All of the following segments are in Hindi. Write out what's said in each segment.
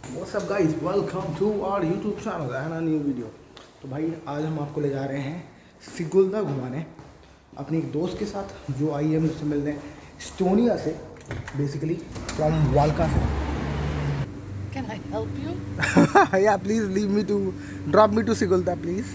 What's up guys, welcome to our YouTube channel and a new video। तो भाई आज हम आपको ले जा रहे हैं सिगुल्दा घुमाने अपनी एक दोस्त के साथ जो आई है मुझसे मिलने एस्टोनिया से, बेसिकली फ्रॉम वाल्का से। Can I help you? Yeah, please leave me to drop me to Sigulda please।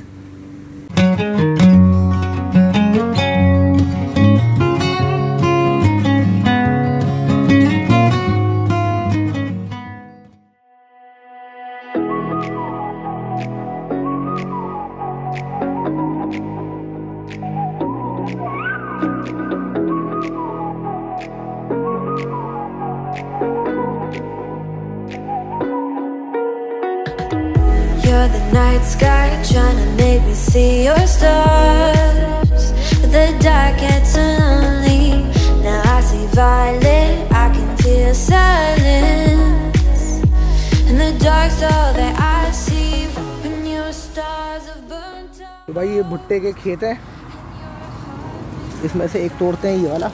You're the night sky trying to make me see your stars, but the dark gets so lonely. Now I see violet, I can feel silence, and the dark's all that I see when your stars have burnt out. तो भाई ये भुट्टे के खेत है, इसमें से एक तोड़ते हैं ये वाला,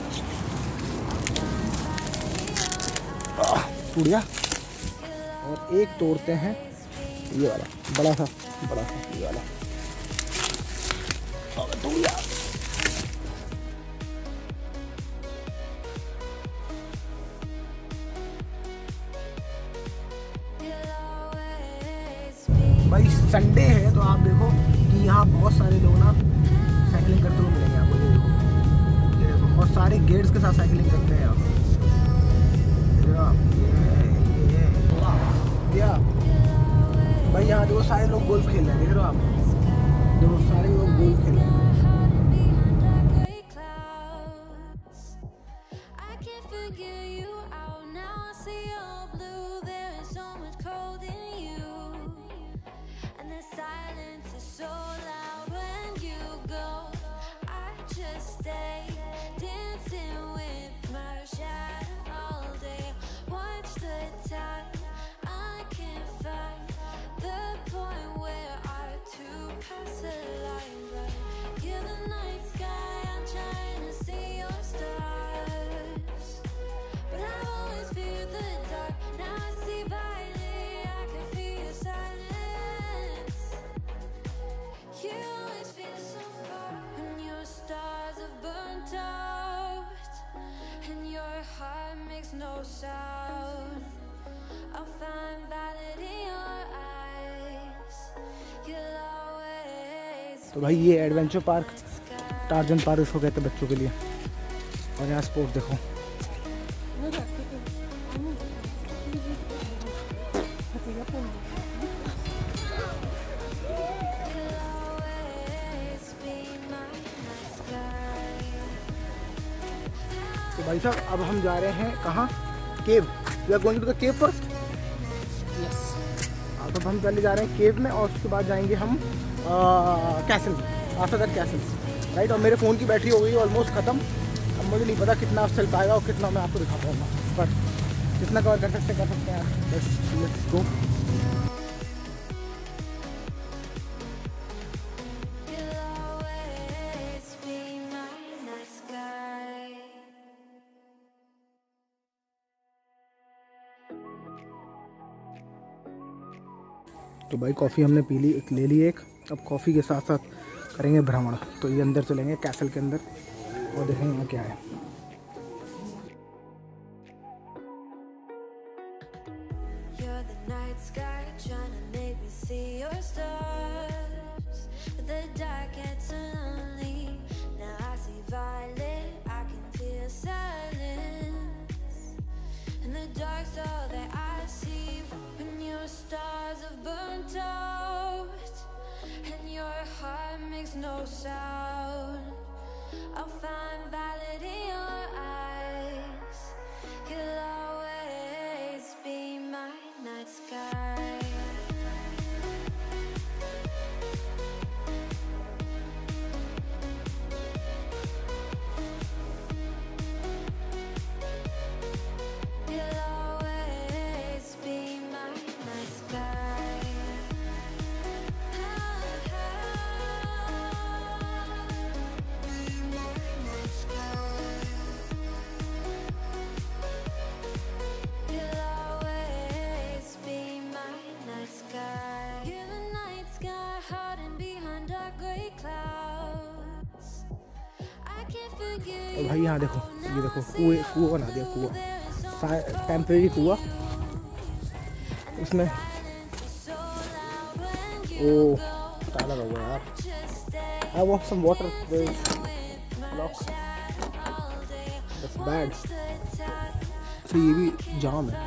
टूट गया, और एक तोड़ते हैं ये वाला बड़ा सा ये वाला, टूट गया। भाई संडे है तो आप देखो कि यहाँ बहुत सारे लोग ना साइकिलिंग करते हुए मिलेंगे आपको। ये देखो और सारे गेट्स के साथ साइकिलिंग करते हैं आप। भाई यहाँ देखो सारे लोग गोल्फ खेल रहे हैं, देख रहे हो आप, देखो सारे लोग गोल्फ खेल रहे हैं। No sound. I'll find valid in your eyes. You'll always. तो भाई ये एडवेंचर पार्क, टार्जन पार्क इसको कहते हैं बच्चों के लिए। और यहाँ स्पोर्ट देखो, तो भाई साहब अब हम जा रहे हैं कहाँ? Cave. We are going to the cave first. Yes. तो हम पहले जा रहे हैं केव में और उसके बाद जाएंगे हम castle, after that castle, right. और मेरे फ़ोन की बैटरी हो गई ऑलमोस्ट ख़त्म। अब मुझे नहीं पता कितना चल पाएगा और कितना मैं आपको दिखा पाऊँगा, बट जितना कवर कर सकते हैं। Let's go. तो भाई कॉफ़ी हमने पी ली, ले ली एक। अब कॉफ़ी के साथ साथ करेंगे भ्रमण। तो ये अंदर चलेंगे कैसल के अंदर और देखेंगे यहाँ क्या है। Stars have burnt out, and your heart makes no sound. I'll find valid in your eyes. You'll always be my night sky. sky. और भाई यहाँ देखो, ये देखो कुआं बना दिया, कुआं, टेम्परेरी कुआं इसमें। ओ ताला लगा हुआ यार। I want some water. Lock. That's bad. तो ये भी जाम है,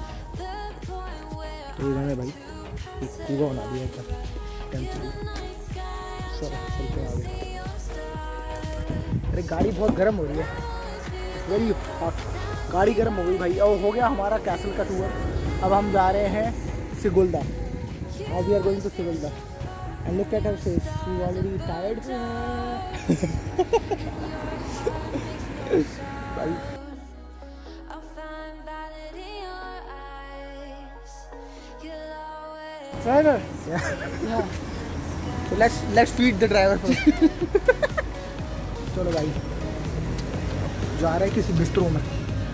तो इन्होंने भाई कुआं बना दिया ऊपर टेम्परेरी। चलते आगे। अरे गाड़ी बहुत गर्म हो रही है, वेरी हॉट, गाड़ी गर्म हो गई भाई। और हो गया हमारा कैसल का टूर। अब हम जा रहे हैं सिगुल्दा। Now we are going to Sigulda. And look at her face, she's already tired. भाई driver, yeah. So let's feed the driver first. चलो भाई, जा रहे हैं किसी बिस्ट्रो में।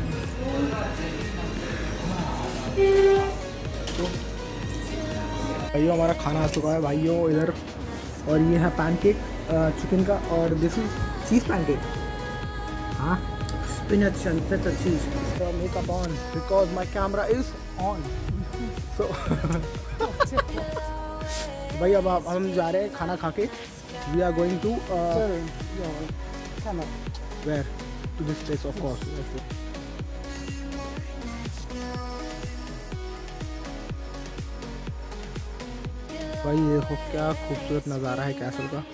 भाइयों हमारा खाना आ चुका है भाइयों इधर, और ये है पैनकेक चिकन का, और दिस इज चीज़ पैनकेक। हाँ, spinach and feta cheese. So makeup on because my camera is on. So भाई अब हम जा रहे हैं खाना खा के। We are going to where? To this place of course. भाई देखो क्या खूबसूरत नज़ारा है कैसल का।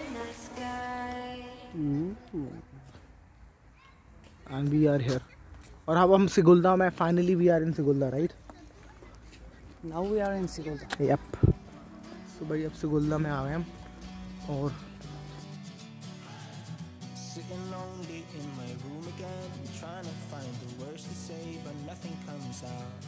एंड वी आर हियर, और अब हम सिगुल्दा में, finally we are in Sigulda, right? Now we are in Sigulda. Yup. तो भाई अब सिगुल्दा में आ गए हम, और Sitting lonely in my room again, trying to find the words to say, but nothing comes out.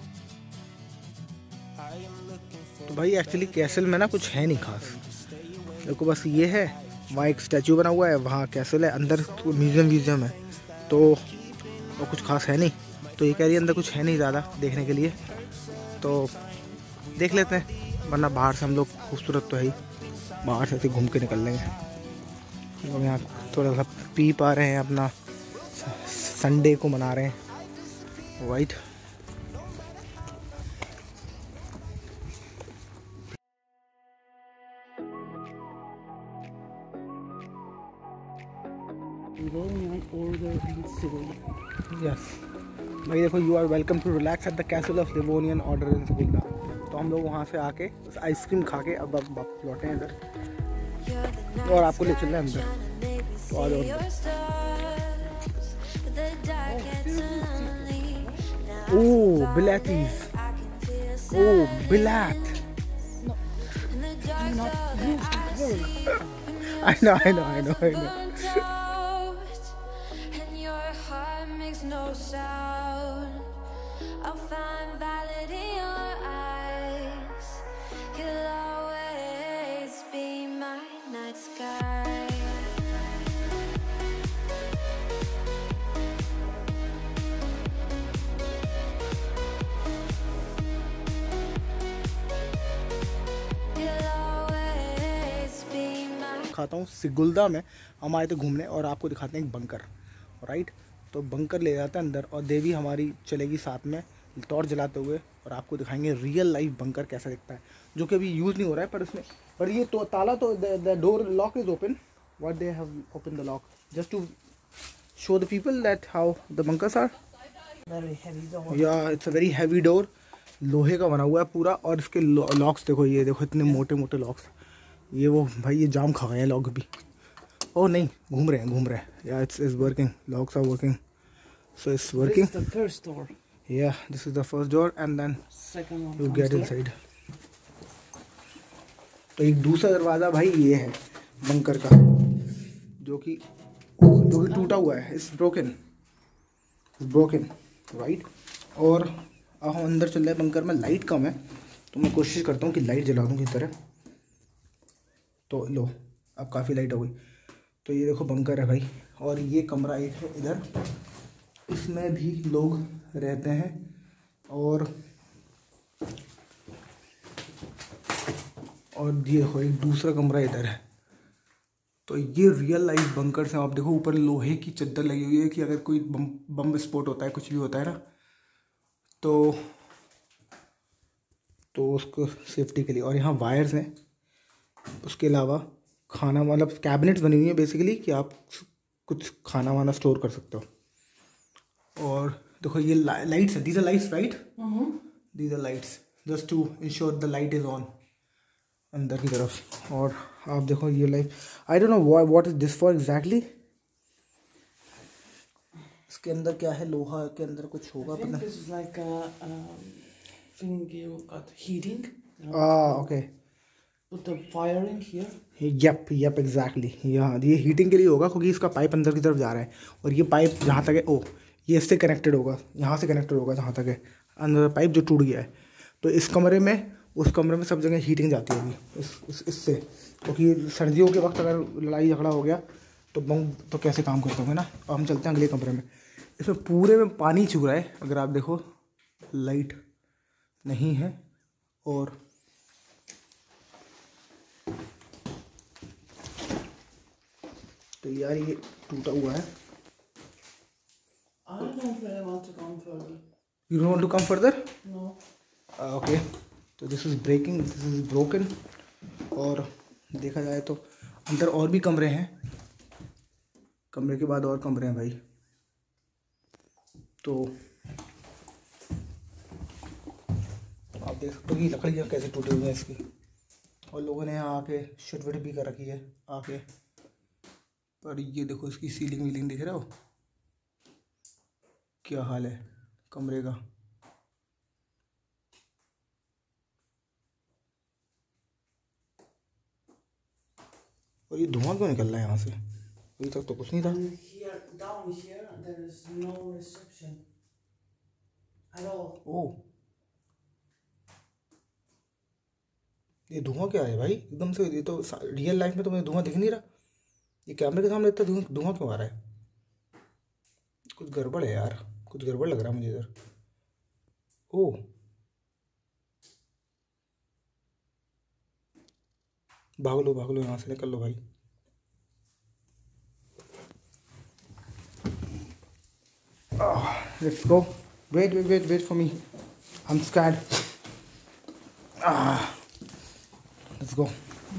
I am looking for. तो भाई एक्चुअली कैसल में ना कुछ है नहीं खास, देखो बस ये है, वहाँ एक स्टैचू बना हुआ है, वहाँ कैसल है, अंदर तो म्यूज़ियम है, तो वो कुछ खास है नहीं। तो ये कह रही है अंदर कुछ है नहीं ज़्यादा देखने के लिए, तो देख लेते हैं, वरना बाहर से हम लोग, खूबसूरत तो है ही, बाहर से ऐसे घूम के निकल लेंगे। हम यहाँ थोड़ा सा पी पा रहे हैं, अपना संडे को मना रहे हैं, वाइट। Order in Sigulda. यस भाई देखो, you are welcome to relax at the castle of Livonian order in Sigulda. तो हम लोग वहाँ से आके आइसक्रीम खा के अब लौटे हैं इधर, और आपको ले चल रहे हैं अंदर, तो आ जाओ अंदर। ओह बिलातीज, ओह बिलात। I know. No sound. I'll find valid in your eyes. You'll always be my night sky. You'll always be my. खाता हूँ सिगुल्दा में हम आए थे घूमने, और आपको दिखाते हैं एक बंकर, राइट? तो बंकर ले जाते हैं अंदर, और देवी हमारी चलेगी साथ में टॉर्च जलाते हुए, और आपको दिखाएंगे रियल लाइफ बंकर कैसा दिखता है, जो कि अभी यूज़ नहीं हो रहा है, पर उसमें, पर ये तो ताला तो the door lock is open, what they have open the lock just to show the people that how the bunkers are. Very heavy door. Yeah it's a very heavy door, लोहे का बना हुआ है पूरा, और इसके लॉक्स देखो, ये देखो इतने मोटे मोटे लॉक्स, ये वो भाई ये जाम खा गए हैं लॉक भी। ओह नहीं, घूम रहे हैं, yeah it's working, locks are working, so it's working. This is the first door. Yeah, this is the first door, and then Second one. you comes get there. inside. तो एक दूसरा दरवाज़ा भाई ये है बंकर का, जो कि टूटा हुआ है, इट्स ब्रोकन, राइट? और अब हम अंदर चल रहे हैं बंकर में, लाइट कम है, तो मैं कोशिश करता हूँ कि लाइट जला दूँ किसी तरह। तो लो, अब काफ़ी लाइट हो गई। तो ये देखो बंकर है भाई, और ये कमरा एक है इधर, इसमें भी लोग रहते हैं, और ये देखो एक दूसरा कमरा इधर है। तो ये रियल लाइफ बंकर्स हैं। आप देखो ऊपर लोहे की चद्दर लगी हुई है कि अगर कोई बम विस्फोट होता है, कुछ भी होता है ना, तो उसको सेफ्टी के लिए। और यहाँ वायर्स हैं। उसके अलावा खाना मतलब कैबिनेट्स बनी हुई है बेसिकली कि आप कुछ खाना वाना स्टोर कर सकते हो। और देखो ये लाइट्स है, these are lights right, these are lights just to ensure the light is on अंदर की तरफ। और आप देखो ये light, I don't know what is this for exactly. इसके अंदर क्या है, लोहा के अंदर कुछ होगा पता नहीं। This is like a thing you got heating. Okay. Put the fire in here. Yup exactly. यहाँ ये हीटिंग के लिए होगा क्योंकि इसका पाइप अंदर की तरफ जा रहा है और ये पाइप जहाँ तक है ये इससे कनेक्टेड होगा, यहाँ से कनेक्टेड होगा जहाँ तक है अंदर पाइप जो टूट गया है। तो इस कमरे में उस कमरे में सब जगह हीटिंग जाती होगी इससे, क्योंकि सर्दियों के वक्त अगर लड़ाई झगड़ा हो गया तो बम तो कैसे काम करते होंगे ना। अब हम चलते हैं अगले कमरे में। इसमें पूरे में पानी छू रहा है, अगर आप देखो लाइट नहीं है। और तो यार ये टूटा हुआ है। I don't really want to come further. You don't want to come further? No. Okay. तो this is breaking, this is broken. और देखा जाए तो अंदर और भी कमरे हैं, कमरे के बाद और कमरे हैं भाई। तो आप देख सकते हो कि लकड़ियाँ कैसे टूटी हुई हैं इसकी। और लोगों ने यहाँ आके शिट भी कर रखी है आके। पर ये देखो इसकी सीलिंग वीलिंग दिख रहा हो क्या हाल है कमरे का। और ये धुआं क्यों निकल रहा है यहाँ से, अभी तक तो कुछ नहीं था। And here, down here, there is no reception at all. ओह, ये धुआं क्या है भाई एकदम से? ये तो रियल लाइफ में तो मुझे धुआं दिख नहीं रहा, ये कैमरे के सामने इतना धुआं क्यों आ रहा है? कुछ गड़बड़ है यार, कुछ गड़बड़ लग रहा है मुझे इधर। ओह, भाग लो यहाँ से, निकल लो भाई। Let's go. Wait for me. I'm scared. Let's go.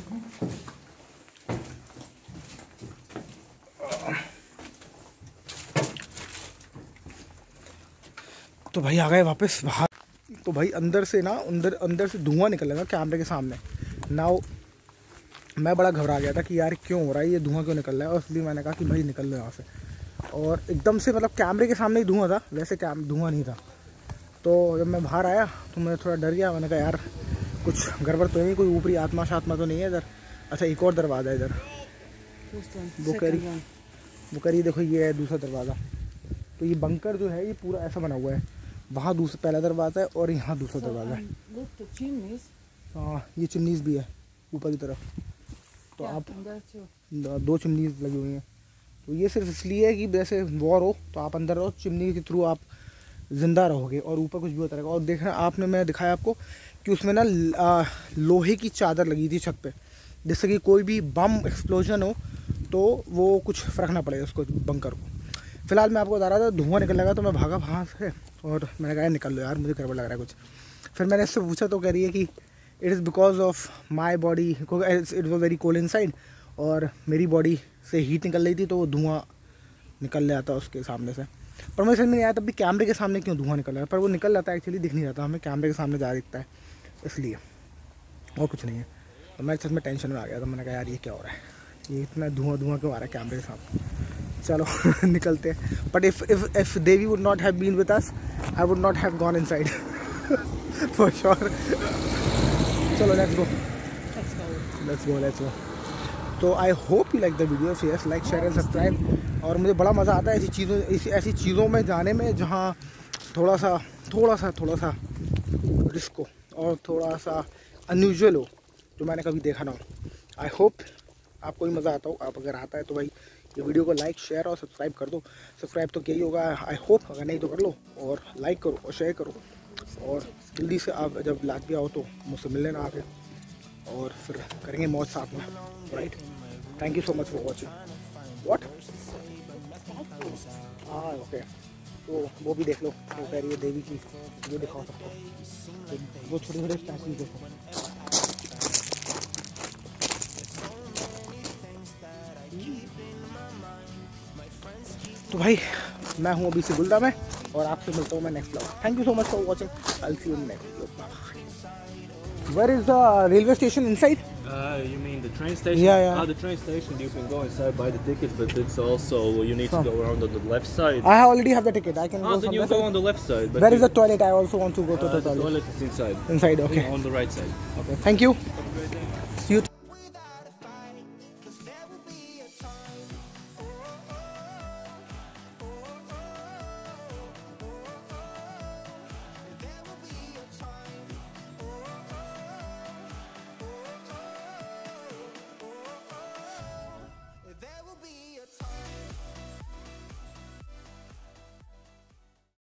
तो भाई आ गए वापस बाहर। तो भाई अंदर से ना अंदर से धुआं निकल लगा कैमरे के सामने। नाउ मैं बड़ा घबरा गया था कि यार क्यों हो रहा है ये धुआं, क्यों निकल रहा है। और इसलिए मैंने कहा कि भाई निकल लो यहाँ से। और एकदम से मतलब कैमरे के सामने ही धुआं था, वैसे धुआं नहीं था। तो जब मैं बाहर आया तो मैं थोड़ा डर गया। मैंने कहा यार कुछ गड़बड़ तो नहीं, कोई ऊपरी आत्मा शात्मा तो नहीं है इधर। अच्छा एक और दरवाज़ा है इधर, वो करी देखो ये है दूसरा दरवाज़ा। तो ये बंकर जो है ये पूरा ऐसा बना हुआ है, वहाँ पहला दरवाज़ा है और यहाँ दूसरा दरवाज़ा है। हाँ ये चिमनीज़ भी है ऊपर की तरफ। तो आप दो चिमनीज़ लगी हुई हैं। तो ये सिर्फ इसलिए है कि जैसे वॉर हो तो आप अंदर रहो, चिमनी के थ्रू आप ज़िंदा रहोगे और ऊपर कुछ भी होता रहेगा। और देखना आपने, मैं दिखाया आपको कि उसमें ना लोहे की चादर लगी थी छत पे, जिससे कि कोई भी बम एक्सप्लोजन हो तो वो कुछ फ़र्क ना पड़े उसको बंकर को। फिलहाल मैं आपको बता रहा था धुआं निकल लगा तो मैं भागा वहाँ से और मैंने कहा निकल लो यार, मुझे गड़बड़ लग रहा है कुछ। फिर मैंने इससे पूछा तो कह रही है कि it is because of my body, it was very cold inside, और मेरी बॉडी से हीट निकल रही थी तो वो धुआं निकल रहा था उसके सामने से। पर मुझे समझ में नहीं आया तब भी कैमरे के सामने क्यों धुआं निकल रहा है। पर वो निकल रहा था एक्चुअली, दिख नहीं रहा था हमें, कैमरे के सामने ज़्यादा दिखता है इसलिए, और कुछ नहीं है। तो मैं सच में टेंशन में आ गया था। मैंने कहा यार ये क्या हो रहा है, ये इतना धुआं क्यों आ रहा है कैमरे के सामने। चलो निकलते हैं। But if Devi would not have been with us I would not have gone inside for sure. चलो लेट्स गो। तो I hope you like the video. Yes, like share and subscribe. और मुझे बड़ा मज़ा आता है ऐसी चीज़ों में जाने में जहाँ थोड़ा सा रिस्क हो और थोड़ा सा अनयूजुअल हो, जो मैंने कभी देखा ना हो। आई होप आपको भी मज़ा आता हो। आप अगर आता है तो भाई ये वीडियो को लाइक शेयर और सब्सक्राइब कर दो। सब्सक्राइब तो क्या ही होगा, आई होप, अगर नहीं तो कर लो, और लाइक करो और शेयर करो। और जल्दी से आप जब लाटविया आओ तो मुझसे मिल लेना आके, और फिर करेंगे मौज साथ में, right. Thank you so much for watching. What? Okay तो वो भी देख लो, वो कह रही है देवी की, वो दिखाओ सबको, तो वो छोटे छोटे स्टैचू देखो। तो भाई मैं हूँ अभी सिगुल्दा में और आपसे मिलता हूँ मैं next vlog. Thank you so much for watching, I will see you in next vlog. Where is the railway station inside? You mean the train station? Yeah. The train station, you can go inside, buy the tickets, but it's also, you need to go around on the left side. I already have the ticket. I can go Then from you there. go on the left side. But Where is the toilet? I also want to go to the the toilet. toilet is inside. Inside, okay. On the right side. Okay, thank you. See you.